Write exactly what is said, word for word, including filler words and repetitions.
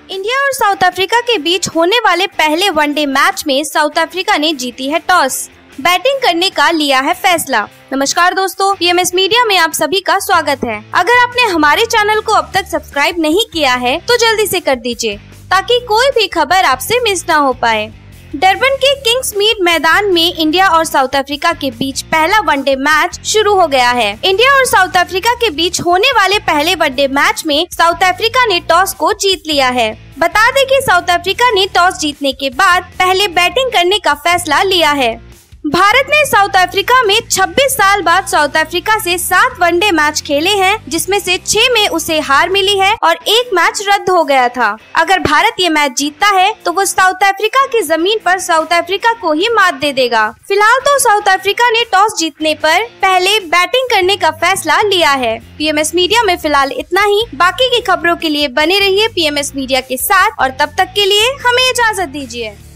India और south Africa के बीच होने वाले पहले वनडे मैच में साउथ अफ्रीका ने जीती है टॉस, बैटिंग करने का लिया है फैसला। नमस्कार दोस्तों, पीएमएस मीडिया में आप सभी का स्वागत है। अगर आपने हमारे चैनल को अब तक सब्सक्राइब नहीं किया है तो जल्दी से कर दीजिए ताकि कोई भी खबर आपसे मिस ना हो पाए। डरबन के किंग्स मीड मैदान में इंडिया और साउथ अफ्रीका के बीच पहला वनडे मैच शुरू हो गया है। इंडिया और साउथ अफ्रीका के बीच होने वाले पहले वनडे मैच में साउथ अफ्रीका ने टॉस को जीत लिया है। बता दें कि साउथ अफ्रीका ने टॉस जीतने के बाद पहले बैटिंग करने का फैसला लिया है। भारत ने साउथ अफ्रीका में छब्बीस साल बाद साउथ अफ्रीका से सात वनडे मैच खेले हैं, जिसमें से छह में उसे हार मिली है और एक मैच रद्द हो गया था। अगर भारत ये मैच जीतता है तो वो साउथ अफ्रीका की जमीन पर साउथ अफ्रीका को ही मात दे देगा। फिलहाल तो साउथ अफ्रीका ने टॉस जीतने पर पहले बैटिंग करने का फैसला लिया है। पीएमएस मीडिया में फिलहाल इतना ही। बाकी की खबरों के लिए बने रहिए पीएमएस मीडिया के साथ और तब तक के लिए हमें इजाजत दीजिए।